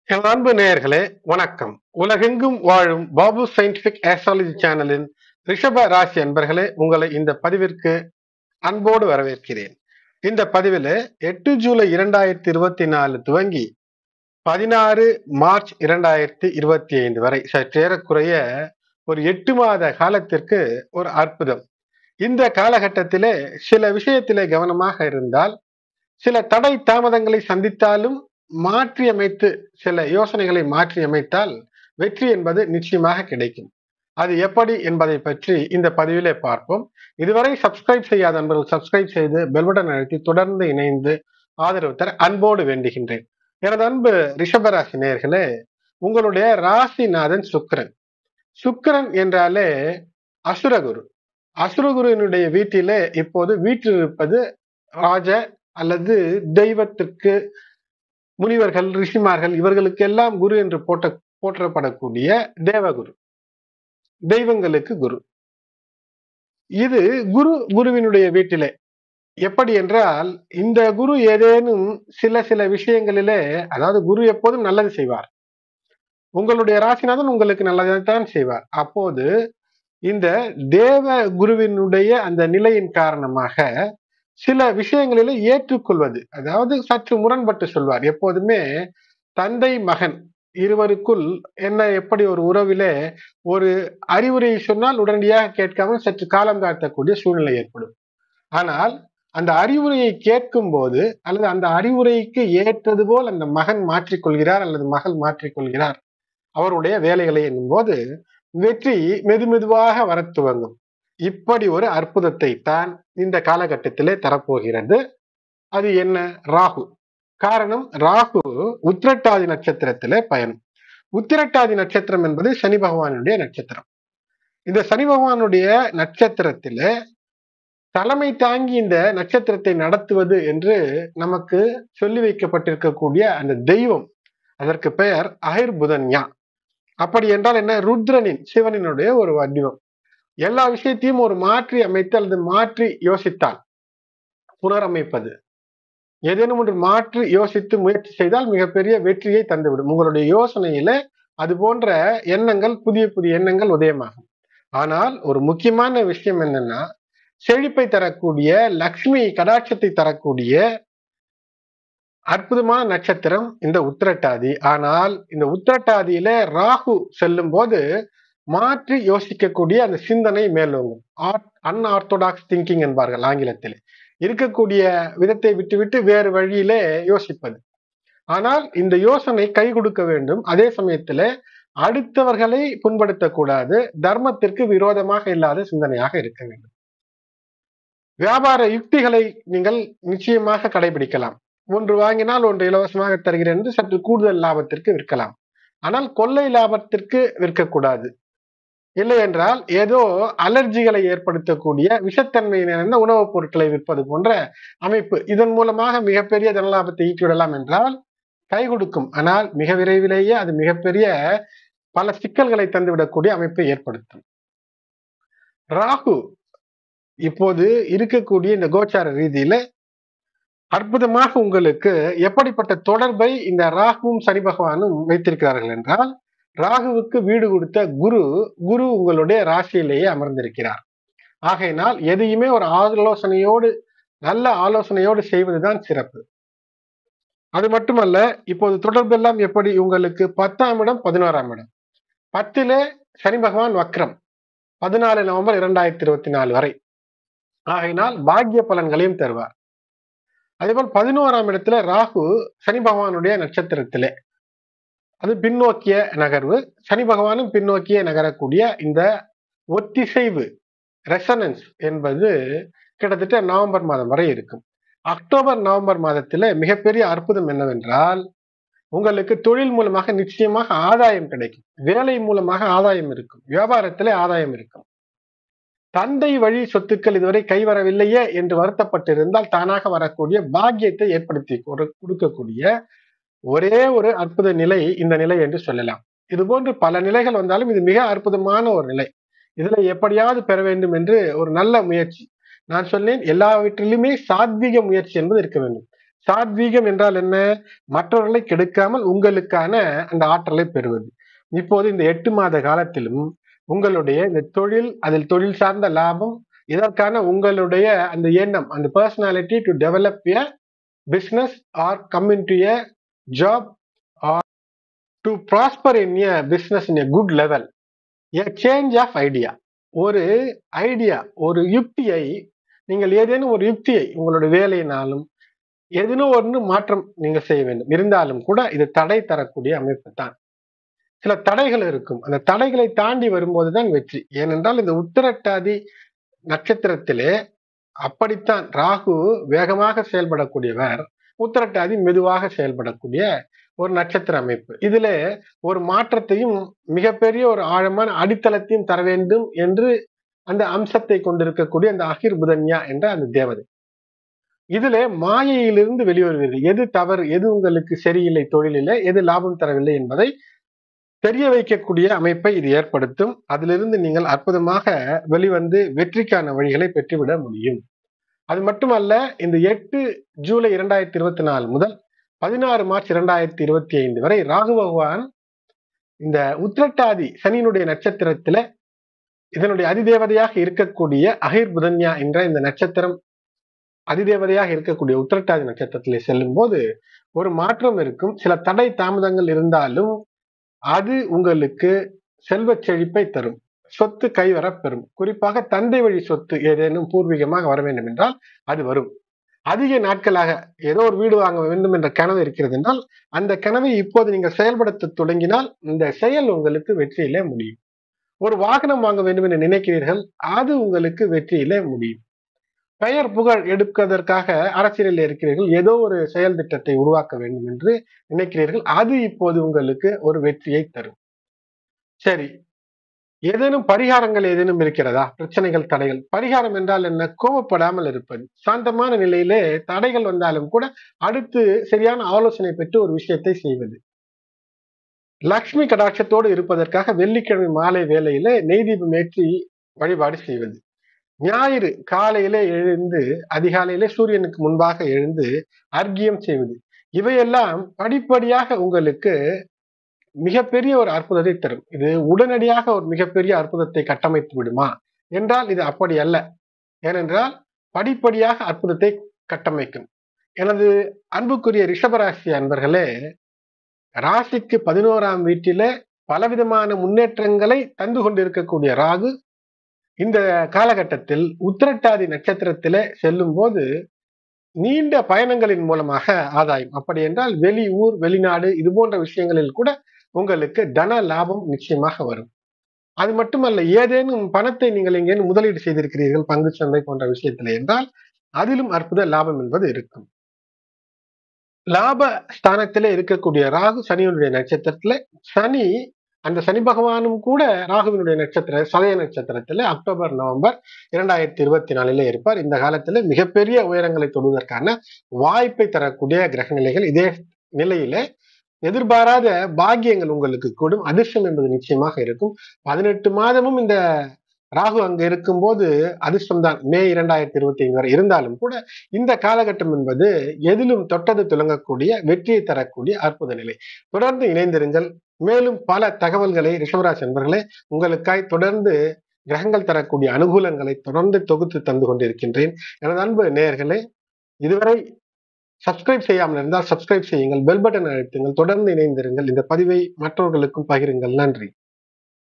என் அன்பு நேயர்களே வணக்கம். உலகெங்கும் வாழும் பாபு சயின்டிபிக் ஆஸ்ட்ராலஜி சேனலின் ரிஷப ராசி அன்பர்களே, உங்களை இந்த பதிவிற்கு அன்போடு வரவேற்கிறேன். இந்த பதிவில் 8 ஜூலை 2024 துவங்கி 16 மார்ச் 2025 வரை சற்றேறக்குறைய ஒரு 8 மாத காலத்திற்கு ஒரு அற்புதம். இந்த காலகட்டத்திலே சில விஷயத்திலே கவனமாக இருந்தால், சில தடை தாமதங்களை சந்தித்தாலும் மாற்றி அமைத்து சில யோசனைகளை மாற்றி அமைத்தால் வெற்றி என்பது நிச்சயமாக கிடைக்கும். அது எப்படி என்பதை பற்றி இந்த பதிவிலே பார்ப்போம். இதுவரை சப்ஸ்கிரைப் செய்யாத நண்பர்கள் சப்ஸ்கிரைப் செய்து பெல் பட்டன் அழுத்தி தொடர்ந்து இணைந்து ஆதரவு தர அன்போடு வேண்டுகின்றேன். எனது அன்பு ரிஷபராசி நேயர்களே, உங்களுடைய ராசிநாதன் சுக்கிரன். சுக்கிரன் என்றாலே அசுரகுரு. அசுரகுருவினுடைய வீட்டிலே இப்போது வீற்றிருப்பது ராஜ அல்லது தெய்வத்திற்கு முனிவர்கள், ரிஷிமார்கள் இவர்களுக்கு எல்லாம் குரு என்று போற்றப்படக்கூடிய தேவகுரு, தெய்வங்களுக்கு குரு. இது குருவினுடைய வீட்டிலே எப்படி என்றால், இந்த குரு ஏதேனும் சில விஷயங்களிலே, அதாவது குரு எப்போதும் நல்லது செய்வார். உங்களுடைய ராசிநாதன் உங்களுக்கு நல்லதைத்தான் செய்வார். அப்போது இந்த தேவ குருவினுடைய அந்த நிலையின் காரணமாக சில விஷயங்களிலே ஏற்றுக்கொள்வது, அதாவது சற்று முரண்பட்டு சொல்வார். எப்போதுமே தந்தை மகன் இருவருக்குள் எப்படி ஒரு உறவிலே ஒரு அறிவுரையை சொன்னால் உடனடியாக கேட்காமல் சற்று காலம் காட்டக்கூடிய சூழ்நிலை ஏற்படும். ஆனால் அந்த அறிவுரையை கேட்கும் போது அல்லது அந்த அறிவுரைக்கு ஏற்றது போல் அந்த மகன் மாற்றிக்கொள்கிறார் அல்லது மகள் மாற்றிக்கொள்கிறார் அவருடைய வேலைகளை என்னும் போது வெற்றி மெதுமெதுவாக வர துவங்கும். இப்படி ஒரு அற்புதத்தை தான் இந்த காலகட்டத்திலே தரப்போகிறது. அது என்ன? ராகு. காரணம், ராகு உத்திரட்டாதி நட்சத்திரத்திலே பயணம். உத்திரட்டாதி நட்சத்திரம் என்பது சனி பகவானுடைய நட்சத்திரம். இந்த சனி பகவானுடைய நட்சத்திரத்திலே தலைமை தாங்கி இந்த நட்சத்திரத்தை நடத்துவது என்று நமக்கு சொல்லி வைக்கப்பட்டிருக்கக்கூடிய அந்த தெய்வம், அதற்கு பெயர் அகிர்புதன்யா. அப்படி என்றால் என்ன? ருத்ரனின், சிவனினுடைய ஒரு வடிவம். எல்லா விஷயத்தையும் ஒரு மாற்றி அமைத்து அல்லது மாற்றி யோசித்தால், புனரமைப்பது, ஏதேனும் ஒன்று மாற்றி யோசித்து முயற்சி செய்தால் மிகப்பெரிய வெற்றியை தந்துவிடும். உங்களுடைய யோசனையில அது போன்ற எண்ணங்கள், புதிய புதிய எண்ணங்கள் உதயமாகும். ஆனால் ஒரு முக்கியமான விஷயம் என்னன்னா, செழிப்பை தரக்கூடிய, லக்ஷ்மி கடாட்சத்தை தரக்கூடிய அற்புதமான நட்சத்திரம் இந்த உத்திரட்டாதி. ஆனால் இந்த உத்திரட்டாதியில ராகு செல்லும் போது மாற்றி யோசிக்கக்கூடிய அந்த சிந்தனை மேலோங்கும். அன்ஆர்த்தோடாக்ஸ் திங்கிங் என்பார்கள் ஆங்கிலத்தில். இருக்கக்கூடிய விதத்தை விட்டுவிட்டு வேறு வழியிலே யோசிப்பது. ஆனால் இந்த யோசனை கை கொடுக்க வேண்டும். அதே சமயத்துல அடுத்தவர்களை புண்படுத்தக்கூடாது. தர்மத்திற்கு விரோதமாக இல்லாத சிந்தனையாக இருக்க வேண்டும். வியாபார யுக்திகளை நீங்கள் நிச்சயமாக கடைபிடிக்கலாம். ஒன்று வாங்கினால் ஒன்று இலவசமாக தருகிறேன் என்று சற்று கூடுதல் லாபத்திற்கு விற்கலாம். ஆனால் கொள்ளை லாபத்திற்கு விற்கக்கூடாது. இல்லை என்றால் ஏதோ அலர்ஜிகளை ஏற்படுத்தக்கூடிய விஷத்தன்மை நிறைந்த உணவுப் பொருட்களை விற்பது போன்ற அமைப்பு, இதன் மூலமாக மிகப்பெரிய தனலாபத்தை ஈட்டிவிடலாம் என்றால் கை கொடுக்கும். ஆனால் மிக விரைவிலேயே அது மிகப்பெரிய பல சிக்கல்களை தந்துவிடக்கூடிய அமைப்பை ஏற்படுத்தும். ராகு இப்போது இருக்கக்கூடிய இந்த கோச்சார ரீதியில அற்புதமாக உங்களுக்கு எப்படிப்பட்ட தொடர்பை இந்த ராகுவும் சனி பகவானும் வைத்திருக்கிறார்கள் என்றால், ராகுவுக்கு வீடு கொடுத்த குரு உங்களுடைய ராசியிலேயே அமர்ந்திருக்கிறார். ஆகையினால் எதையுமே ஒரு ஆலோசனையோடு, நல்ல ஆலோசனையோடு செய்வதுதான் சிறப்பு. அது மட்டுமல்ல, இப்போது தொடர்பு எல்லாம் எப்படி உங்களுக்கு 10ஆம் இடம், 11ஆம் இடம். 10லே சனி பகவான் வக்ரம் 14 நவம்பர் 2024 வரை. ஆகையினால் பாக்கிய பலன்களையும் தருவார். அதேபோல் 11ஆம் இடத்துல ராகு சனி பகவானுடைய நட்சத்திரத்திலே, அது பின்னோக்கிய நகர்வு. சனி பகவானும் பின்னோக்கிய நகரக்கூடிய இந்த ஒத்திசைவு, ரெசனன்ஸ் என்பது கிட்டத்தட்ட நவம்பர் மாதம் வரை இருக்கும். அக்டோபர் நவம்பர் மாதத்துல மிகப்பெரிய அற்புதம் என்னவென்றால், உங்களுக்கு தொழில் மூலமாக நிச்சயமாக ஆதாயம் கிடைக்கும். வேலை மூலமாக ஆதாயம் இருக்கும். வியாபாரத்திலே ஆதாயம் இருக்கும். தந்தை வழி சொத்துக்கள் இதுவரை கைவரவில்லையே என்று வருத்தப்பட்டிருந்தால் தானாக வரக்கூடிய பாக்கியத்தை ஏற்படுத்தி கொடுக்கக்கூடிய ஒரே ஒரு அற்புத நிலை இந்த நிலை என்று சொல்லலாம். இது போன்று பல நிலைகள் வந்தாலும் இது மிக அற்புதமான ஒரு நிலை. இதுல எப்படியாவது பெற வேண்டும் என்று ஒரு நல்ல முயற்சி. நான் சொன்னேன், எல்லாவற்றிலுமே சாத்வீக முயற்சி என்பது இருக்க வேண்டும். சாத்வீகம் என்றால் என்ன? மற்றவர்களை கெடுக்காமல் உங்களுக்கான அந்த ஆற்றலை பெறுவது. இப்போது இந்த 8 மாத காலத்திலும் உங்களுடைய இந்த தொழில், அதில் தொழில் சார்ந்த லாபம், இதற்கான உங்களுடைய அந்த எண்ணம், அந்த personality to develop a business or come into a job or to prosper in a business in a good level, a change of idea. ஒரு ஐடியா, ஒரு யுக்தியை, நீங்கள் ஏதேனும் ஒரு யுக்தியை உங்களுடைய வேலையினாலும் ஏதேனும் ஒன்று மாற்றம் நீங்க செய்ய வேண்டும். இருந்தாலும் கூட இது தடை தரக்கூடிய அமைப்பு தான். சில தடைகள் இருக்கும். அந்த தடைகளை தாண்டி வரும்போதுதான் வெற்றி. ஏனென்றால் இந்த உத்திரட்டாதி நட்சத்திரத்திலே அப்படித்தான் ராகு வேகமாக செயல்படக்கூடியவர், உத்திரட்டாதி மெதுவாக செயல்படக்கூடிய ஒரு நட்சத்திர அமைப்பு. இதுல ஒரு மாற்றத்தையும் மிகப்பெரிய ஒரு ஆழமான அடித்தளத்தையும் தர வேண்டும் என்று அந்த அம்சத்தை கொண்டிருக்கக்கூடிய அந்த அகிர் புதன்யா என்ற அந்த தேவதை. இதுல மாயையிலிருந்து வெளிவருவீர்கள். எது தவறு, எது உங்களுக்கு சரியில்லை தொழிலில, எது லாபம் தரவில்லை என்பதை தெரிய வைக்கக்கூடிய அமைப்பை இது ஏற்படுத்தும். அதிலிருந்து நீங்கள் அற்புதமாக வெளிவந்து வெற்றிக்கான வழிகளை பெற்றுவிட முடியும். அது மட்டுமல்ல, இந்த 8 ஜூலை 2024 முதல் 16 மார்ச் 2025 வரை ராகு பகவான் இந்த உத்திரட்டாதி சனியினுடைய நட்சத்திரத்துல இதனுடைய அதிதேவதையாக இருக்கக்கூடிய அகிர் புதன்யா என்ற இந்த நட்சத்திரம் அதிதேவதையாக இருக்கக்கூடிய உத்திரட்டாதி நட்சத்திரத்திலே செல்லும் போது ஒரு மாற்றம் இருக்கும். சில தடை தாமதங்கள் இருந்தாலும் அது உங்களுக்கு செல்வ செழிப்பை தரும், சொத்து கைவரப் பெறும். குறிப்பாக தந்தை வழி சொத்து ஏதேனும் பூர்வீகமாக வர வேண்டும் என்றால் அது வரும். அதிக நாட்களாக ஏதோ ஒரு வீடு வாங்க வேண்டும் என்ற கனவு இருக்கிறது என்றால் அந்த கனவை இப்போது நீங்கள் செயல்படுத்த தொடங்கினால் இந்த செயல் உங்களுக்கு வெற்றியிலே முடியும். ஒரு வாகனம் வாங்க வேண்டும் என்று நினைக்கிறீர்கள், அது உங்களுக்கு வெற்றியிலே முடியும். பெயர் புகழ் எடுப்பதற்காக அரசியலில் இருக்கிறீர்கள், ஏதோ ஒரு செயல் திட்டத்தை உருவாக்க வேண்டும் என்று நினைக்கிறீர்கள், அது இப்போது உங்களுக்கு ஒரு வெற்றியை தரும். சரி, ஏதேனும் பரிகாரங்கள் ஏதேனும் இருக்கிறதா? பிரச்சனைகள், தடைகள். பரிகாரம் என்றால் என்ன? கோபப்படாமல் இருப்பது, சாந்தமான நிலையிலே தடைகள் வந்தாலும் கூட அடுத்து சரியான ஆலோசனை பெற்று ஒரு விஷயத்தை செய்வது. லக்ஷ்மி கடாட்சத்தோடு இருப்பதற்காக வெள்ளிக்கிழமை மாலை வேளையிலே நெய் தீபம் ஏற்றி வழிபாடு செய்வது. ஞாயிறு காலையிலே எழுந்து அதிகாலையிலே சூரியனுக்கு முன்பாக எழுந்து அர்க்கியம் செய்வது. இவையெல்லாம் படிப்படியாக உங்களுக்கு மிகப்பெரிய ஒரு அற்புதத்தை தரும். இது உடனடியாக ஒரு மிகப்பெரிய அற்புதத்தை கட்டமைத்து விடுமா என்றால் இது அப்படி அல்ல. ஏனென்றால் படிப்படியாக அற்புதத்தை கட்டமைக்கும். எனது அன்புக்குரிய ரிஷபராசி அன்பர்களே, ராசிக்கு 11ஆம் வீட்டிலே பலவிதமான முன்னேற்றங்களை தந்து கொண்டிருக்கக்கூடிய ராகு இந்த காலகட்டத்தில் உத்திரட்டாதி நட்சத்திரத்திலே செல்லும் போது நீண்ட பயணங்களின் மூலமாக ஆதாயம். அப்படி என்றால் வெளி ஊர், வெளிநாடு இது போன்ற விஷயங்களில் கூட உங்களுக்கு தன லாபம் நிச்சயமாக வரும். அது மட்டுமல்ல, ஏதேனும் பணத்தை நீங்கள் எங்கேனும் முதலீடு செய்திருக்கிறீர்கள் பங்கு சந்தை போன்ற விஷயத்திலே என்றால் அதிலும் அற்புத லாபம் என்பது இருக்கும். லாப ஸ்தானத்திலே இருக்கக்கூடிய ராகு சனியினுடைய நட்சத்திரத்துல, சனி அந்த சனி பகவானும் கூட ராகுவினுடைய நட்சத்திர சதய நட்சத்திரத்துல அக்டோபர் நவம்பர் 2024 இருப்பார். இந்த காலத்துல மிகப்பெரிய உயரங்களை தொடுவதற்கான வாய்ப்பை தரக்கூடிய கிரக நிலைகள். இதே நிலையில எதிர்பாராத பாக்கியங்கள் உங்களுக்கு கூடும், அதிர்ஷ்டம் என்பது நிச்சயமாக இருக்கும். 18 மாதமும் இந்த ராகு அங்க இருக்கும்போது அதிர்ஷ்டம் தான். மே 2025 வரை இருந்தாலும் கூட இந்த காலகட்டம் என்பது எதிலும் தொட்டது துலங்கக்கூடிய வெற்றியை தரக்கூடிய அற்புத நிலை. தொடர்ந்து இணைந்திருங்கள். மேலும் பல தகவல்களை ரிஷபராசி நண்பர்களே உங்களுக்காய் தொடர்ந்து கிரகங்கள் தரக்கூடிய அனுகூலங்களை தொடர்ந்து தொகுத்து தந்து கொண்டிருக்கின்றேன். எனது அன்பு நேயர்களே, இதுவரை சப்ஸ்கிரைப் செய்யாமல் இருந்தால் சப்ஸ்கிரைப் செய்யுங்கள், பெல் பட்டன் அழுத்துங்கள், தொடர்ந்து இணைந்திருங்கள். இந்த பதிவை மற்றவர்களுக்கும் பகிருங்கள். நன்றி.